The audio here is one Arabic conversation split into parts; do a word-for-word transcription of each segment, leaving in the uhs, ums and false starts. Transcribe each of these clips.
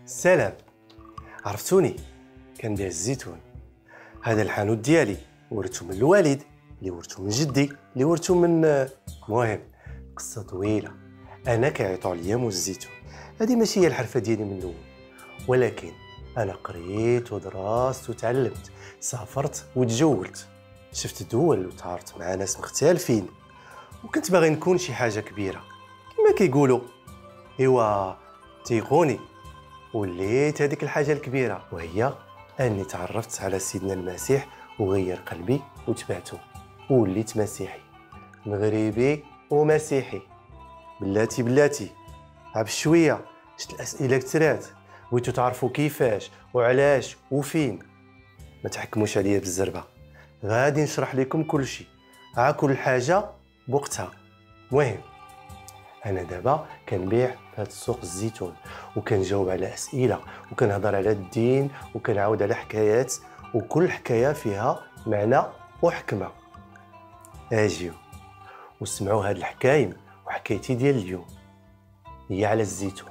سلام. عرفتوني كنبيع الزيتون. هذا الحانوت ديالي ورثته من الوالد اللي ورثته من جدي اللي ورثته من المهم قصه طويله. انا كيعيطوا عليا موز الزيتون. هذه ماشي هي الحرفه ديالي من الاول، ولكن انا قريت ودرست وتعلمت، سافرت وتجولت، شفت دول وتعارفت مع ناس مختلفين، وكنت باغي نكون شي حاجه كبيره كما كيقولوا. ايوا تيقوني وليت هذيك الحاجه الكبيره، وهي اني تعرفت على سيدنا المسيح وغير قلبي وتبعته وليت مسيحي، مغربي ومسيحي. بلاتي بلاتي عب شويه شت الاسئله كثرات، بغيتو تعرفوا كيفاش وعلاش وفين. ما تحكموش عليا بالزربه، غادي نشرح لكم كل شيء، ها كل حاجه بوقتها. المهم انا دابا كنبيع في هذا السوق الزيتون، وكنجاوب على اسئله، وكنهضر على الدين، وكنعاود على حكايات، وكل حكايه فيها معنى وحكمه. اجيو وسمعوا هاد الحكايم وحكايتي ديال اليوم هي على الزيتون.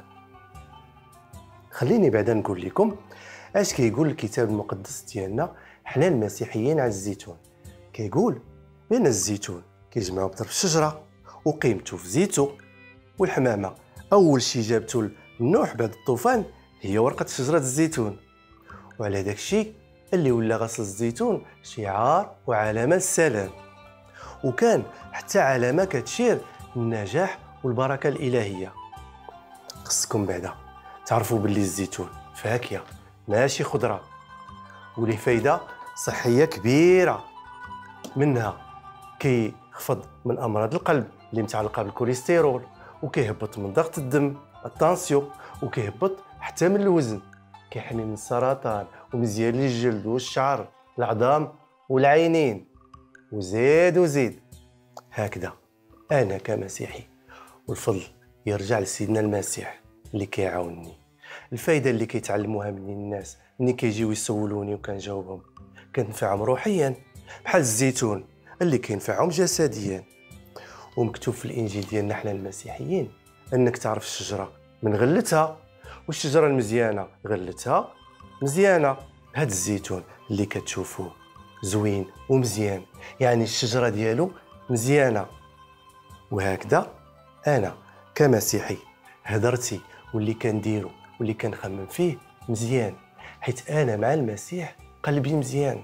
خليني بعدا نقول لكم اش كيقول الكتاب المقدس ديالنا حنا المسيحيين على الزيتون. كيقول بان الزيتون كيجمعوا بضرب الشجره وقيمته في زيتو، والحمامه اول شي جابته لنوح بعد الطوفان هي ورقه شجره الزيتون، وعلى داك الشيء اللي ولا غسل الزيتون شعار وعلامه السلام، وكان حتى علامه كتشير للنجاح والبركه الالهيه. خصكم بعدا تعرفوا باللي الزيتون فاكهه ماشي خضره، وليه فايده صحيه كبيره. منها كيخفض من امراض القلب اللي متعلقه بالكوليسترول، وكيهبط من ضغط الدم الطانسيون، وكيهبط حتى من الوزن، كيحمي من السرطان، ومزيان للجلد والشعر العظام والعينين، وزيد وزيد. هكذا انا كمسيحي والفضل يرجع لسيدنا المسيح اللي كيعاونني. الفايده اللي كيتعلموها مني الناس ملي كيجيو يسولوني وكنجاوبهم كنفعهم روحيا، بحال الزيتون اللي كينفعهم جسديا. ومكتوب في الانجيل ديالنا حنا المسيحيين انك تعرف الشجره من غلتها، والشجره المزيانه غلتها مزيانه. هاد الزيتون اللي كتشوفوه زوين ومزيان يعني الشجره ديالو مزيانه. وهكذا انا كمسيحي هدرتي واللي كنديرو واللي كنخمم فيه مزيان، حيت انا مع المسيح قلبي مزيان.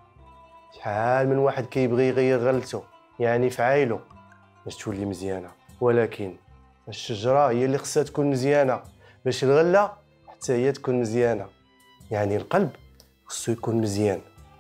شحال من واحد كيبغي يغير غلته يعني في عايلو باش تولي مزيانه، ولكن الشجره هي اللي خصها تكون مزيانه باش الغله حتى هي تكون مزيانه. يعني القلب خصو يكون مزيان،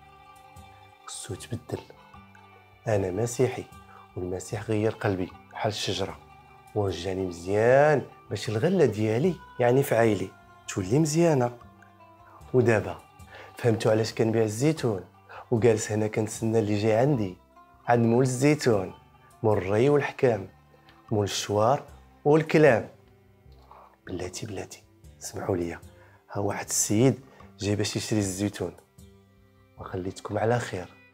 خصو يتبدل. انا مسيحي والمسيح غير قلبي بحال الشجره ورجعني مزيان باش الغله ديالي يعني في عايلي تولي مزيانه. ودابا فهمتوا علاش كنبيع الزيتون، وجالس هنا كنتسنى اللي جاي عندي عند مول الزيتون، مول الري والحكام، مول الشوار والكلام. بلاتي بلاتي سمحوا لي، ها واحد السيد جاي باش يشري الزيتون، وخليتكم على خير.